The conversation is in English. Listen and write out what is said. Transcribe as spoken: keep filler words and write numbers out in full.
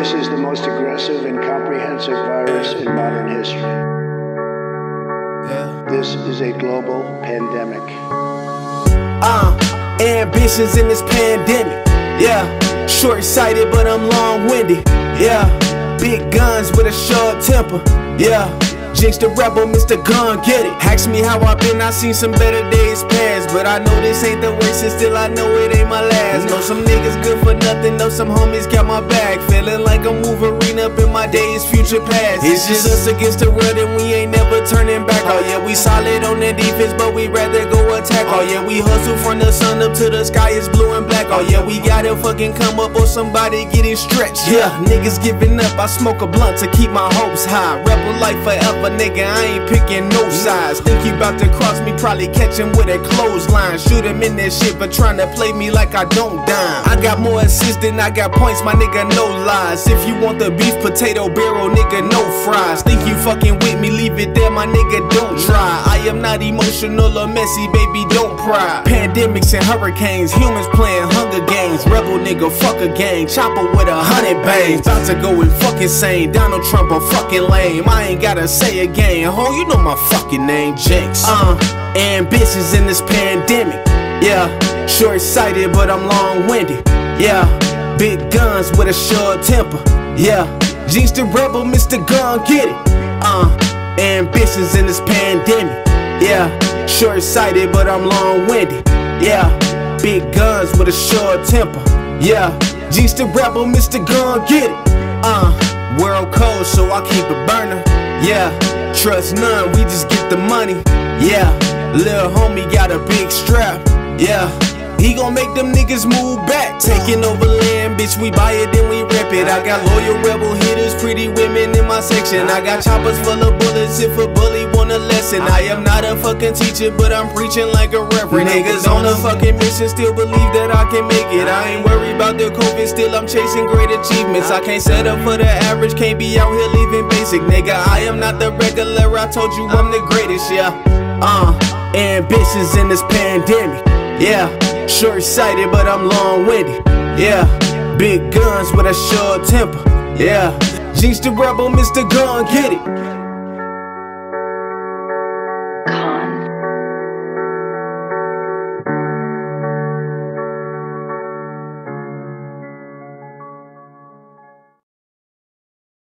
This is the most aggressive and comprehensive virus in modern history. Yeah. This is a global pandemic. Uh, ambitions in this pandemic. Yeah, short-sighted, but I'm long-winded. Yeah, big guns with a short temper. Yeah, Jinx the rebel, Mister Gun, get it. Ask me how I been, I seen some better days past, but I know this ain't the worst, and still I know it ain't my last. Know some niggas good for nothing, know some homies got my back. Feeling like I'm Wolverine up in my days, future past. It's just us against the world, and we ain't never turning back. Oh yeah, we solid on the defense, but we rather go attack. Oh yeah, we hustle from the sun up to the sky is blue and black. Oh yeah, we gotta fucking come up or somebody getting stretched. Yeah, niggas giving up, I smoke a blunt to keep my hopes high. Rebel life forever, nigga, I ain't picking no sides. Think you bout to cross me, probably catch him with a clothesline. Shoot him in that shit, but trying to play me like I don't dime. I got more assists than I got points, my nigga, no lies. If you want the beef potato barrel, nigga, no fries. Think you fucking with me, leave it there, my nigga, don't try. I am not emotional or messy, baby, don't pry. Pandemics and hurricanes, humans playing Hunger Games. Rebel nigga, fuck a gang, chopper with a hundred bangs. About to go and fuck insane, Donald Trump a fucking lame. I ain't gotta say again, ho, you know my fucking name, Jinx. Uh, ambitions in this pandemic. Yeah, short-sighted, but I'm long-winded. Yeah, big guns with a short temper. Yeah, Jinx the rebel, Mister Gun, get it. Uh, ambitions in this pandemic. Yeah, short-sighted, but I'm long-winded. Yeah, big guns with a short temper. Yeah, Jinx the rebel, Mister Gun, get it. Uh, world cold, so I keep it burning. Yeah, trust none, we just get the money. Yeah, lil' homie got a big strap. Yeah, he gon' make them niggas move back. Taking over land, bitch, we buy it, then we rip it. I got loyal rebel hitters, pretty women in my section. I got choppers full of bullets if a bully want a lesson. I am not a fucking teacher, but I'm preaching like a reverend. Niggas on a fucking mission, still believe that I can make it. I ain't worried about the COVID, still I'm chasing great achievements. I can't set up for the average, can't be out here living basic. Nigga, I am not the regular, I told you I'm the greatest, yeah. Uh, ambitions in this pandemic. Yeah, short-sighted, but I'm long-winded. Yeah, big guns with a short temper. Yeah, Jinx the rebel, Mister Gun, get it.